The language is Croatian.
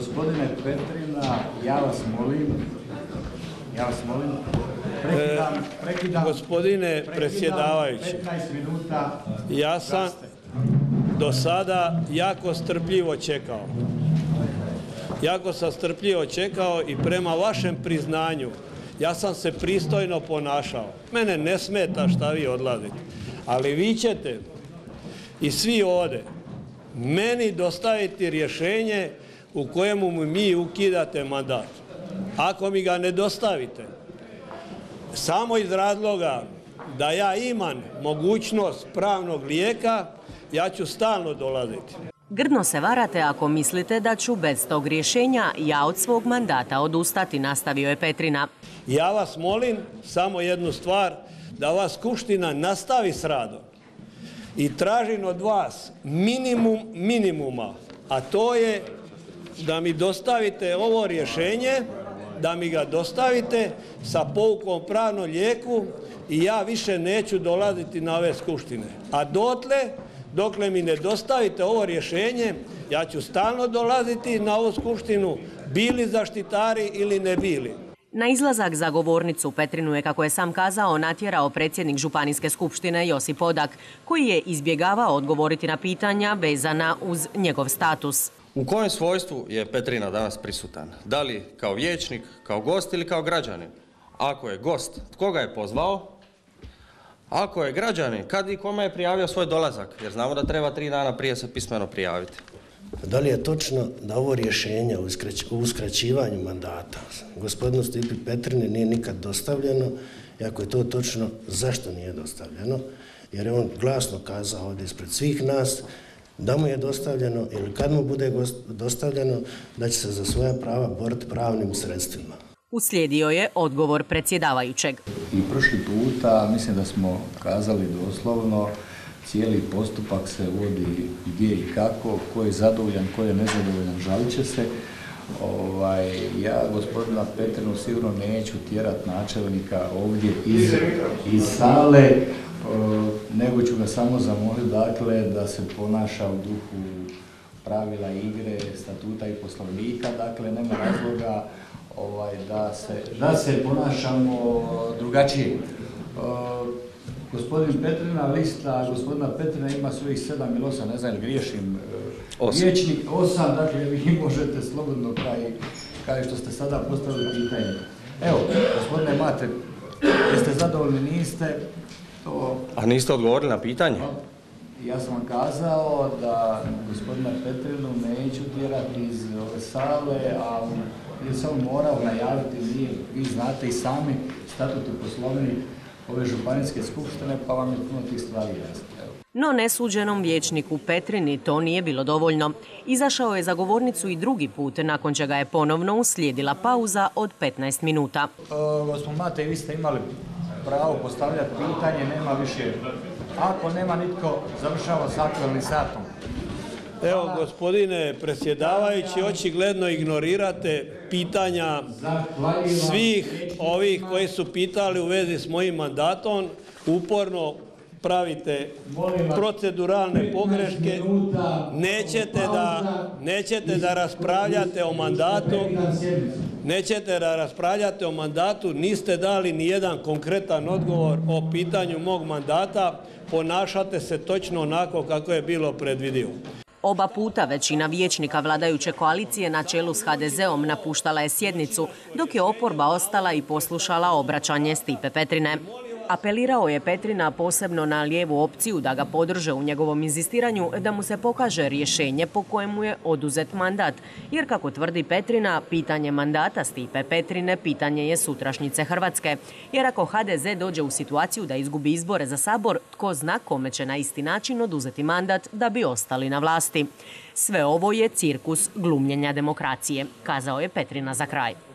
Gospodine Petrina, ja vas molim, prekidam. Gospodine predsjedavajući, 15 minuta. ja sam do sada jako strpljivo čekao i prema vašem priznanju ja sam se pristojno ponašao. Mene ne smeta šta vi odlazite, ali vi ćete i svi ovdje meni dostaviti rješenje u kojemu mi ukidate mandat. Ako mi ga ne dostavite, samo iz razloga da ja imam mogućnost pravnog lijeka, ja ću stalno dolaziti. Grdno se varate ako mislite da ću bez tog rješenja ja od svog mandata odustati, nastavio je Petrina. Ja vas molim samo jednu stvar, da ova skupština nastavi s radom. I tražim od vas minimum minimuma, a to je da mi dostavite ovo rješenje, da mi ga dostavite sa poukom pravnom lijeku i ja više neću dolaziti na ove skupštine. A dokle mi ne dostavite ovo rješenje, ja ću stalno dolaziti na ovu skupštinu, bili zaštitari ili ne bili. Na izlazak za govornicu Petrinu je, kako je sam kazao, natjerao predsjednik Županijske skupštine Josip Odak, koji je izbjegavao odgovoriti na pitanja vezana uz njegov status. U kojem svojstvu je Petrina danas prisutan? Da li kao vijećnik, kao gost ili kao građanin? Ako je gost, tko ga je pozvao? Ako je građanin, kad i kome je prijavio svoj dolazak? Jer znamo da treba 3 dana prije se pismeno prijaviti. Da li je točno da ovo rješenje o uskraćivanju mandata gospodinu Stipi Petrini nije nikad dostavljeno? I ako je to točno, zašto nije dostavljeno? Jer je on glasno kazao ovdje ispred svih nas da mu je dostavljeno ili kad mu bude dostavljeno da će se za svoja prava boriti pravnim sredstvima. Uslijedio je odgovor predsjedavajućeg. I prošli puta, mislim da smo kazali doslovno, cijeli postupak se vodi gdje i kako, ko je zadovoljan, ko je nezadovoljan, žalit će se. Ja gospodina Petrinu sigurno neću tjerat načelnika ovdje iz sale, nego ću ga samo zamoliti dakle, da se ponaša u duhu pravila igre, statuta i poslovnika, dakle nema razloga da se ponašamo drugačije. Gospodin Petrina, lista gospodina Petrina ima svojih 7 ili 8, ne znam, griješim, vijećnik 8, dakle vi možete slobodno kao što ste sada postavili pitanje. Evo, gospodine Mate, jeste zadovoljni, niste? A niste odgovorili na pitanje? Ja sam vam kazao da gospodina Petrinu neću tjerati iz ove sale, a je sam morao najaviti, vi znate i sami statut i poslovnik ove županijske skupštine, pa vam je puno tih stvari jasno. No nesuđenom vijećniku Petrini to nije bilo dovoljno. Izašao je za govornicu i drugi put, nakon čega je ponovno uslijedila pauza od 15 minuta. Gospodin Mate, vi ste imali pravo postavljati pitanje, nema više. Ako nema nitko, završava s aktualnim satom. Evo, gospodine predsjedavajući, očigledno ignorirate pitanja svih ovih koji su pitali u vezi s mojim mandatom. Uporno pravite proceduralne pogreške. Nećete da raspravljate o mandatu. Niste dali ni jedan konkretan odgovor o pitanju mog mandata. Ponašate se točno onako kako je bilo predvidio. Oba puta većina vijećnika vladajuće koalicije na čelu s HDZ-om napuštala je sjednicu, dok je oporba ostala i poslušala obraćanje Stipe Petrine. Apelirao je Petrina posebno na lijevu opciju da ga podrže u njegovom inzistiranju da mu se pokaže rješenje po kojemu je oduzet mandat. Jer, kako tvrdi Petrina, pitanje mandata Stipe Petrine pitanje je sutrašnjice Hrvatske. Jer ako HDZ dođe u situaciju da izgubi izbore za Sabor, tko zna kome će na isti način oduzeti mandat da bi ostali na vlasti. Sve ovo je cirkus glumljenja demokracije, kazao je Petrina za kraj.